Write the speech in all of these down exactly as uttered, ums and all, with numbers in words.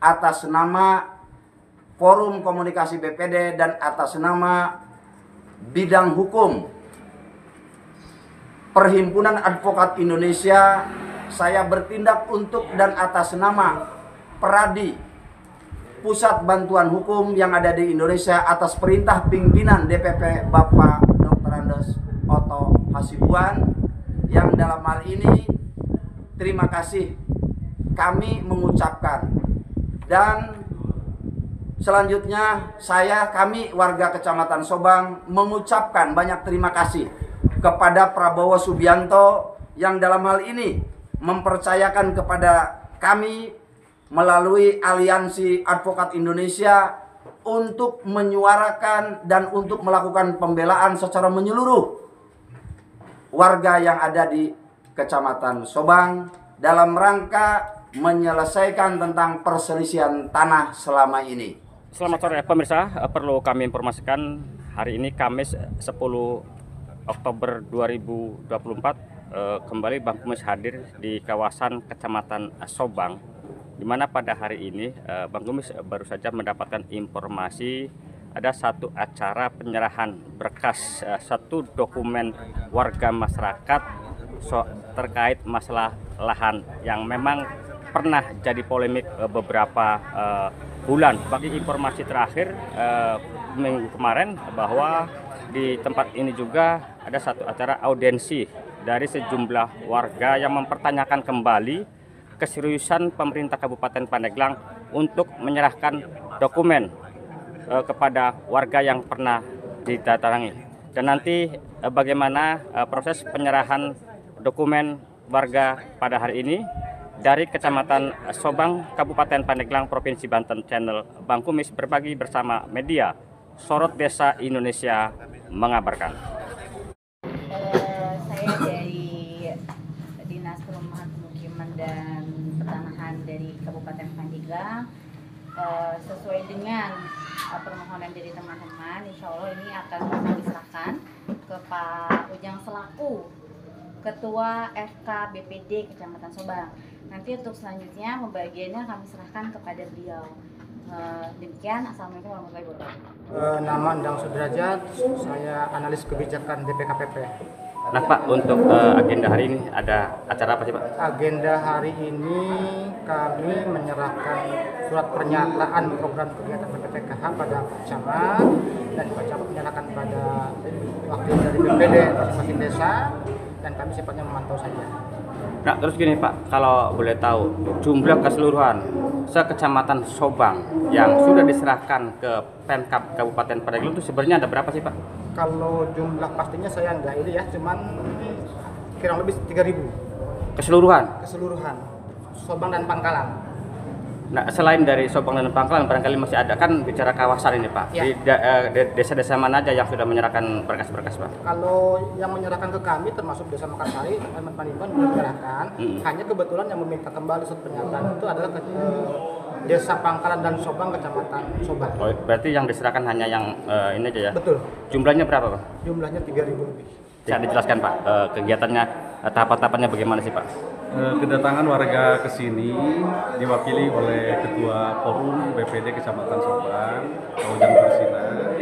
atas nama Forum Komunikasi B P D dan atas nama Bidang Hukum Perhimpunan Advokat Indonesia, saya bertindak untuk dan atas nama Peradi Pusat Bantuan Hukum yang ada di Indonesia atas perintah pimpinan D P P Bapak Doktor Andes Otto Hasibuan, yang dalam hal ini terima kasih kami mengucapkan. Dan selanjutnya saya kami warga Kecamatan Sobang mengucapkan banyak terima kasih kepada Prabowo Subianto yang dalam hal ini mempercayakan kepada kami melalui Aliansi Advokat Indonesia untuk menyuarakan dan untuk melakukan pembelaan secara menyeluruh warga yang ada di Kecamatan Sobang dalam rangka menyelesaikan tentang perselisihan tanah selama ini. Selamat sore pemirsa, perlu kami informasikan hari ini Kamis sepuluh Oktober dua ribu dua puluh empat kembali Bangkumis hadir di kawasan Kecamatan Sobang, di mana pada hari ini Bangkumis baru saja mendapatkan informasi ada satu acara penyerahan berkas satu dokumen warga masyarakat so, terkait masalah lahan yang memang pernah jadi polemik beberapa uh, bulan. Bagi informasi terakhir uh, minggu kemarin bahwa di tempat ini juga ada satu acara audiensi dari sejumlah warga yang mempertanyakan kembali keseriusan pemerintah Kabupaten Pandeglang untuk menyerahkan dokumen uh, kepada warga yang pernah didatangi. Dan nanti uh, bagaimana uh, proses penyerahan dokumen warga pada hari ini dari Kecamatan Sobang, Kabupaten Pandeglang, Provinsi Banten. Channel Bangkumis berbagi bersama media Sorot Desa Indonesia mengabarkan. Uh, saya dari Dinas Perumahan Pemukiman dan Pertanahan dari Kabupaten Pandeglang. Uh, sesuai dengan uh, permohonan dari teman-teman, insya Allah ini akan diserahkan ke Pak Ujang selaku Ketua F K B P D Kecamatan Sobang. Nanti untuk selanjutnya pembagiannya kami serahkan kepada beliau. Uh, demikian, Assalamualaikum warahmatullahi wabarakatuh. Uh, nama Endang Sudrajat, saya analis kebijakan D P K P P. Nah Pak, untuk uh, agenda hari ini ada acara apa sih Pak? Agenda hari ini kami menyerahkan surat pernyataan program kegiatan B P P K H pada camat, dan Pak Camat menyerahkan pada wakil dari B P D masing-masing desa, dan kami sifatnya memantau saja. Nah terus gini Pak, kalau boleh tahu jumlah keseluruhan sekecamatan Sobang yang sudah diserahkan ke Pemkab Kabupaten Pandeglang itu sebenarnya ada berapa sih Pak? Kalau jumlah pastinya saya nggak ini ya, cuman kurang lebih tiga ribu. Keseluruhan? Keseluruhan, Sobang dan Pangkalan. Nah selain dari Sobang dan Pangkalan barangkali masih ada, kan bicara kawasan ini Pak, ya. Di desa-desa mana aja yang sudah menyerahkan berkas-berkas Pak? Kalau yang menyerahkan ke kami termasuk desa Mekarsari, Ahmad Panimban belum menyerahkan. hmm. Hanya kebetulan yang meminta kembali surat pernyataan itu adalah ke, uh, desa Pangkalan dan Sobang, Kecamatan Sobang. Oh, berarti yang diserahkan hanya yang uh, ini aja ya? Betul. Jumlahnya berapa Pak? Jumlahnya tiga ribu lebih. Bisa dijelaskan Pak, uh, kegiatannya, uh, tahapan-tahapannya bagaimana sih Pak? Kedatangan warga ke sini diwakili oleh Ketua Forum B P D Kecamatan Sobang, Pak Ujang Persina,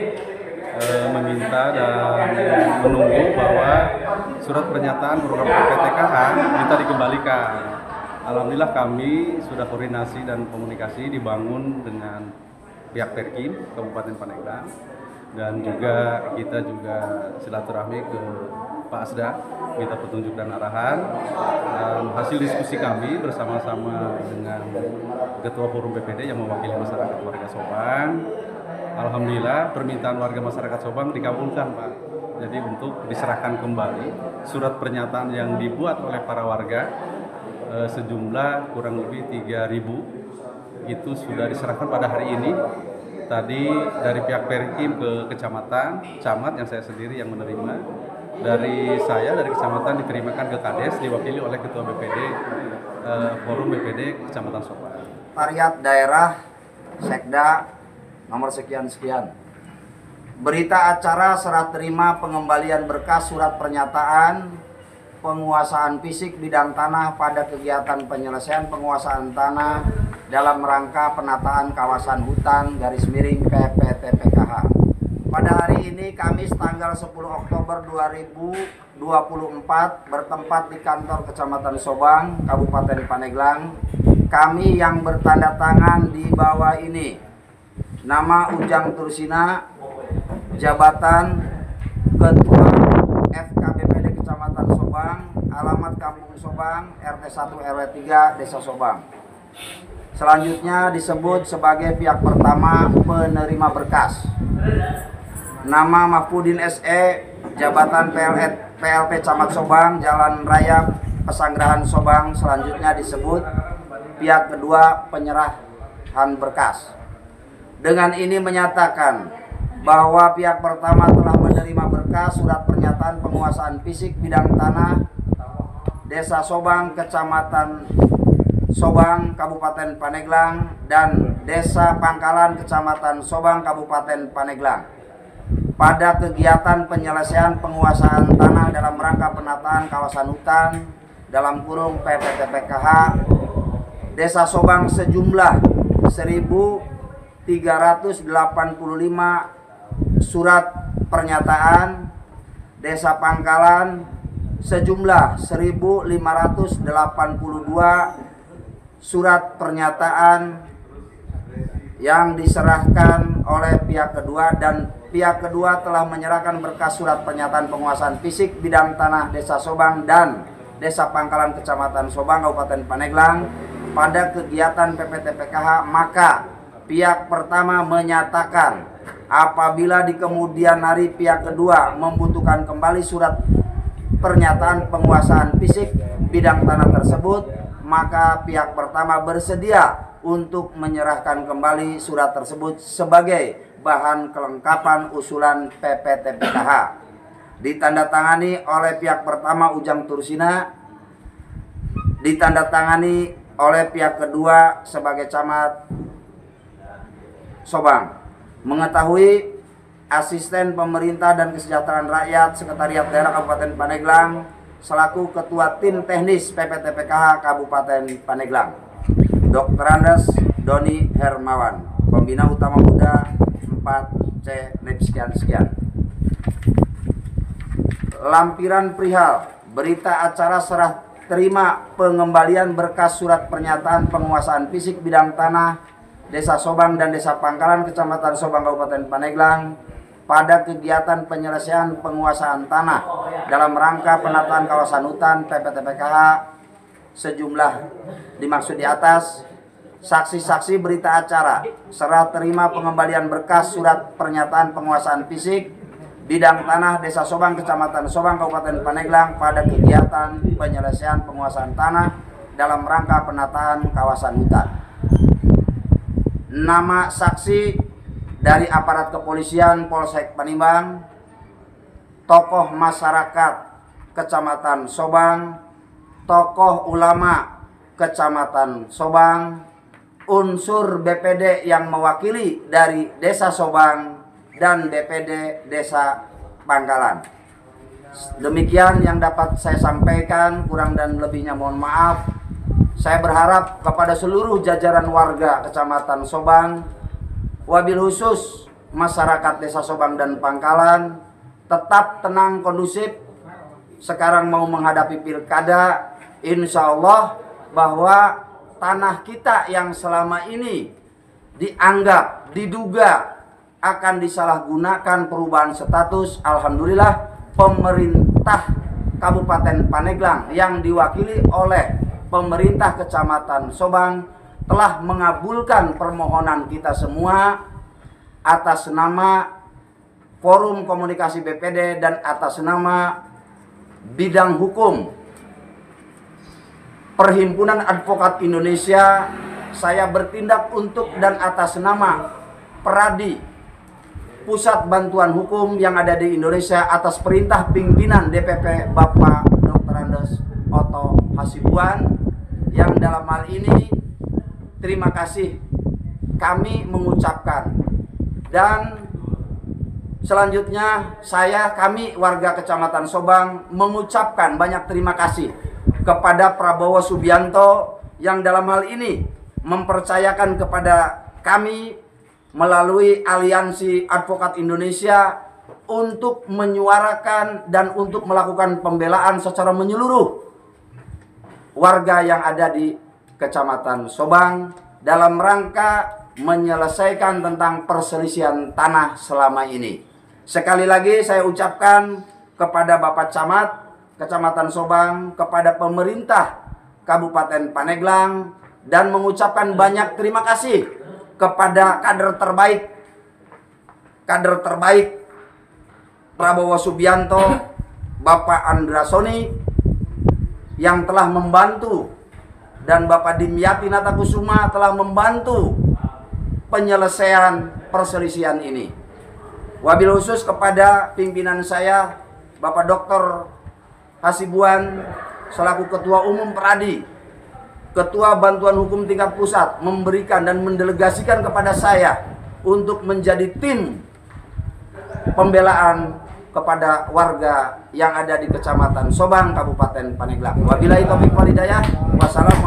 eh, meminta dan menunggu bahwa surat pernyataan program P P T K H minta dikembalikan. Alhamdulillah kami sudah koordinasi dan komunikasi dibangun dengan pihak Perkim Kabupaten Pandeglang, dan juga kita juga silaturahmi ke Pak Asda, minta petunjuk dan arahan. Dan hasil diskusi kami bersama-sama dengan Ketua Forum B P D yang mewakili masyarakat warga Sobang, alhamdulillah permintaan warga masyarakat Sobang dikabulkan Pak. Jadi untuk diserahkan kembali surat pernyataan yang dibuat oleh para warga eh, sejumlah kurang lebih tiga ribu itu sudah diserahkan pada hari ini. Tadi dari pihak Perkim ke kecamatan, camat yang saya sendiri yang menerima. Dari saya, dari kecamatan diterimakan ke Kades, diwakili oleh Ketua B P D, eh, Forum B P D Kecamatan Sobang. Variat daerah, Sekda, nomor sekian-sekian. Berita acara serah terima pengembalian berkas surat pernyataan penguasaan fisik bidang tanah pada kegiatan penyelesaian penguasaan tanah dalam rangka penataan kawasan hutan garis miring P P T P K H. Pada hari ini Kamis tanggal sepuluh Oktober dua ribu dua puluh empat bertempat di kantor Kecamatan Sobang, Kabupaten Pandeglang, kami yang bertanda tangan di bawah ini. Nama Ujang Tursina, jabatan Ketua F K B P D Kecamatan Sobang, alamat Kampung Sobang, R T satu R W tiga, Desa Sobang. Selanjutnya disebut sebagai pihak pertama penerima berkas. Nama Mahfudin S E, jabatan P L P Camat Sobang, Jalan Raya Pesanggerahan Sobang. Selanjutnya disebut pihak kedua penyerahan berkas. Dengan ini menyatakan bahwa pihak pertama telah menerima berkas surat pernyataan penguasaan fisik bidang tanah Desa Sobang, Kecamatan Sobang, Kabupaten Pandeglang, dan Desa Pangkalan, Kecamatan Sobang, Kabupaten Pandeglang, pada kegiatan penyelesaian penguasaan tanah dalam rangka penataan kawasan hutan dalam kurung P P T P K H Desa Sobang sejumlah seribu tiga ratus delapan puluh lima surat pernyataan, Desa Pangkalan sejumlah seribu lima ratus delapan puluh dua surat pernyataan yang diserahkan oleh pihak kedua, dan pihak kedua telah menyerahkan berkas surat pernyataan penguasaan fisik bidang tanah Desa Sobang dan Desa Pangkalan Kecamatan Sobang, Kabupaten Pandeglang pada kegiatan P P T P K H. Maka pihak pertama menyatakan apabila di kemudian hari pihak kedua membutuhkan kembali surat pernyataan penguasaan fisik bidang tanah tersebut, maka pihak pertama bersedia untuk menyerahkan kembali surat tersebut sebagai bahan kelengkapan usulan P P T P K H. Ditandatangani oleh pihak pertama Ujang Tursina, ditandatangani oleh pihak kedua sebagai camat Sobang. Mengetahui Asisten Pemerintah dan Kesejahteraan Rakyat Sekretariat Daerah Kabupaten Pandeglang selaku Ketua Tim Teknis P P T P K H Kabupaten Pandeglang, Doktor Andes Doni Hermawan, Pembina Utama Muda empat C N E P sekian-sekian. Lampiran perihal berita acara serah terima pengembalian berkas surat pernyataan penguasaan fisik bidang tanah Desa Sobang dan Desa Pangkalan Kecamatan Sobang, Kabupaten Pandeglang pada kegiatan penyelesaian penguasaan tanah dalam rangka penataan kawasan hutan P P T P K H sejumlah dimaksud di atas. Saksi-saksi berita acara serah terima pengembalian berkas surat pernyataan penguasaan fisik bidang tanah Desa Sobang, Kecamatan Sobang, Kabupaten Pandeglang pada kegiatan penyelesaian penguasaan tanah dalam rangka penataan kawasan hutan. Nama saksi dari aparat kepolisian Polsek Panimbang, tokoh masyarakat Kecamatan Sobang, tokoh ulama Kecamatan Sobang, unsur B P D yang mewakili dari Desa Sobang dan B P D Desa Pangkalan. Demikian yang dapat saya sampaikan, kurang dan lebihnya mohon maaf. Saya berharap kepada seluruh jajaran warga Kecamatan Sobang, wabil khusus masyarakat Desa Sobang dan Pangkalan, tetap tenang, kondusif. Sekarang mau menghadapi pilkada, insya Allah bahwa tanah kita yang selama ini dianggap, diduga akan disalahgunakan perubahan status, alhamdulillah pemerintah Kabupaten Pandeglang yang diwakili oleh pemerintah Kecamatan Sobang telah mengabulkan permohonan kita semua atas nama Forum Komunikasi B P D dan atas nama bidang hukum Perhimpunan Advokat Indonesia. Saya bertindak untuk dan atas nama Peradi, Pusat Bantuan Hukum yang ada di Indonesia, atas perintah pimpinan D P P Bapak Doktor Andes Oto Hasibuan, yang dalam hal ini terima kasih kami mengucapkan. Dan selanjutnya saya, kami warga Kecamatan Sobang mengucapkan banyak terima kasih kepada Prabowo Subianto yang dalam hal ini mempercayakan kepada kami melalui Aliansi Advokat Indonesia untuk menyuarakan dan untuk melakukan pembelaan secara menyeluruh warga yang ada di Kecamatan Sobang dalam rangka menyelesaikan tentang perselisihan tanah selama ini. Sekali lagi saya ucapkan kepada Bapak Camat Kecamatan Sobang, kepada pemerintah Kabupaten Pandeglang, dan mengucapkan banyak terima kasih kepada kader terbaik kader terbaik Prabowo Subianto, Bapak Andrasoni, yang telah membantu, dan Bapak Dimyati Natakusuma telah membantu penyelesaian perselisihan ini. Wabil khusus kepada pimpinan saya, Bapak Doktor Hasibuan selaku Ketua Umum Peradi, Ketua Bantuan Hukum tingkat pusat, memberikan dan mendelegasikan kepada saya untuk menjadi tim pembelaan kepada warga yang ada di Kecamatan Sobang, Kabupaten Pandeglang. Wabillahi taufiq wal hidayah. Wassalamualaikum.